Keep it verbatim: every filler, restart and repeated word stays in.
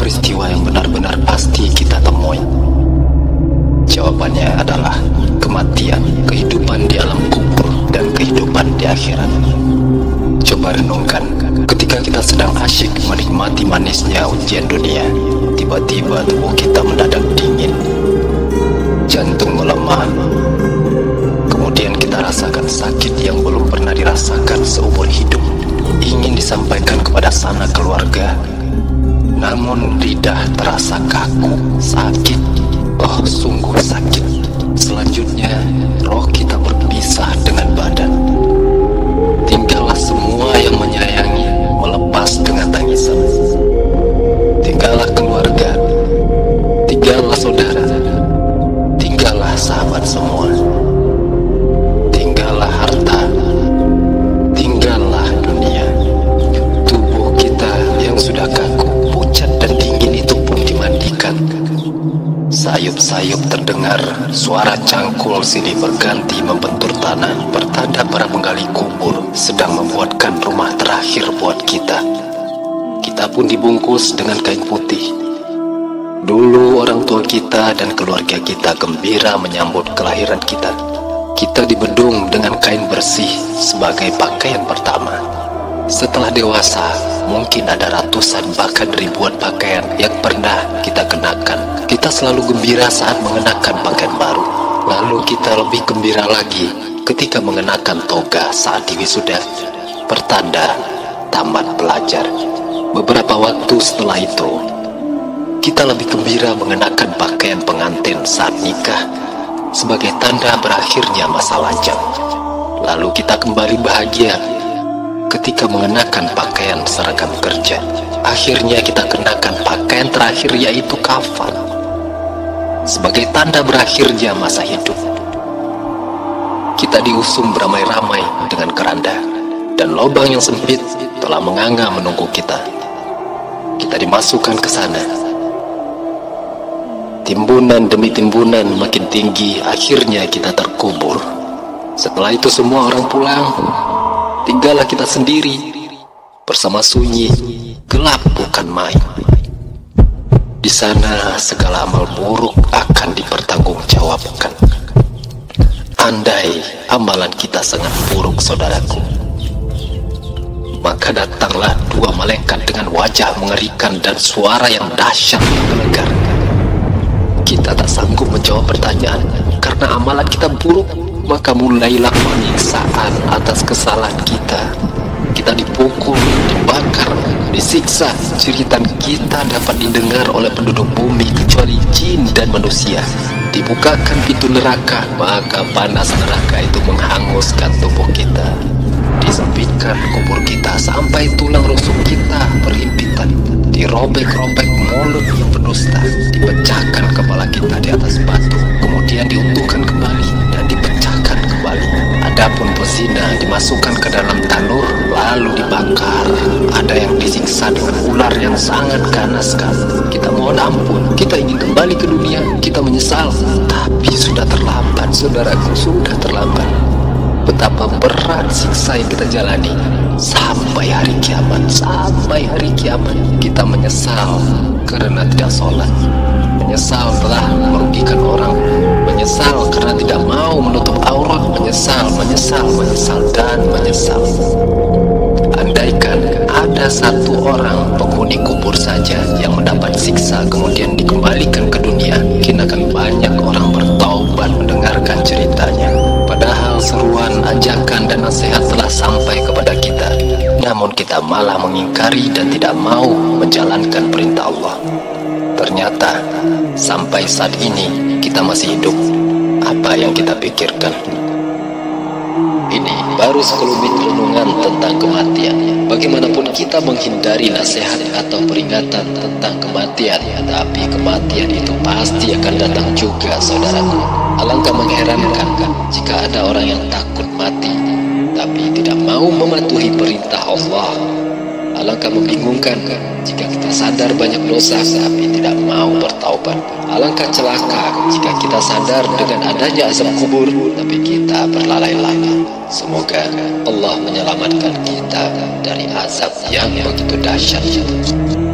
peristiwa yang benar-benar pasti kita temui? Jawabannya adalah kematian, kehidupan di alam kubur, dan kehidupan di akhirat. Coba renungkan, ketika kita sedang asyik menikmati manisnya ujian dunia, tiba-tiba tubuh kita mendadak dingin, jantung melemah, kemudian kita rasakan sakit yang belum pernah dirasakan seumur hidup. Ingin disampaikan kepada sanak keluarga, namun lidah terasa kaku, sakit, oh sungguh sakit. Selanjutnya, roh kita berpisah dengan badan. Tinggallah semua yang menyayangi, melepas dengan tangisan. Tinggallah keluarga, tinggallah saudara, tinggallah sahabat semua. Tinggallah harta, tinggallah dunia. Tubuh kita yang sudah kaku, pucat dan dingin itu pun dimandikan. Sayup-sayup terdengar, suara cangkul silih berganti membentur tanah, pertanda para penggali kubur sedang membuatkan rumah terakhir buat kita. Kita pun dibungkus dengan kain putih. Dulu orang tua kita dan keluarga kita gembira menyambut kelahiran kita. Kita dibedung dengan kain bersih sebagai pakaian pertama. Setelah dewasa, mungkin ada ratusan bahkan ribuan pakaian yang pernah kita kenakan. Kita selalu gembira saat mengenakan pakaian baru. Lalu kita lebih gembira lagi ketika mengenakan toga saat diwisuda, pertanda tamat belajar. Beberapa waktu setelah itu, kita lebih gembira mengenakan pakaian pengantin saat nikah sebagai tanda berakhirnya masa lajang. Lalu kita kembali bahagia ketika mengenakan pakaian seragam kerja. Akhirnya kita kenakan pakaian terakhir, yaitu kafan, sebagai tanda berakhirnya masa hidup. Kita diusung beramai-ramai dengan keranda, dan lubang yang sempit telah menganga menunggu kita. Kita dimasukkan ke sana. Timbunan demi timbunan makin tinggi, akhirnya kita terkubur. Setelah itu semua orang pulang, tinggallah kita sendiri, bersama sunyi, gelap bukan main. Di sana segala amal buruk akan dipertanggungjawabkan. Andai amalan kita sangat buruk, saudaraku, maka datanglah dua malaikat dengan wajah mengerikan dan suara yang dahsyat menggelegar. Kita tak sanggup menjawab pertanyaan karena amalan kita buruk, maka mulailah penyiksaan atas kesalahan kita. Kita dipukul, dibakar, disiksa. Jeritan kita dapat didengar oleh penduduk bumi kecuali jin dan manusia. Dibukakan pintu neraka, maka panas neraka itu menghanguskan tubuh kita. Disempitkan kubur kita sampai tulang rusuk kita berhimpitan. Dirobek-robek mulut yang berdusta. Dipecahkan kepala kita di atas batu, kemudian diutuhkan kembali dan dipecahkan kembali. Adapun pezina dimasukkan ke dalam tanur lalu dibakar. Ada yang disiksa dengan ular yang sangat ganas sekali. Kita mohon ampun, kita ingin kembali ke dunia, kita menyesal, tapi sudah terlambat, saudaraku, sudah terlambat. Betapa berat siksa yang kita jalani sampai hari kiamat. Sampai hari kiamat kita menyesal karena tidak sholat, menyesal telah merugikan orang, menyesal karena tidak mau menutup aurat, menyesal, menyesal, menyesal, dan menyesal. Andaikan ada satu orang penghuni kubur saja yang mendapat siksa kemudian dikembalikan ke dunia, mungkin akan banyak orang bertaubat mendengarkan ceritanya. Padahal seruan, ajakan, dan nasihat telah sampai kepada kita, namun kita malah mengingkari dan tidak mau menjalankan perintah Allah. Ternyata sampai saat ini kita masih hidup. Apa yang kita pikirkan? Ini baru sekelumit renungan tentang kematian. Bagaimanapun kita menghindari nasihat atau peringatan tentang kematian, tapi kematian itu pasti akan datang juga, saudaraku. Alangkah mengherankan jika ada orang yang takut mati, tapi tidak mau mematuhi perintah Allah. Alangkah membingungkan jika kita sadar banyak dosa tapi tidak mau bertaubat. Alangkah celaka jika kita sadar dengan adanya azab kubur tapi kita berlalai-lalai. Semoga Allah menyelamatkan kita dari azab yang begitu dahsyat itu.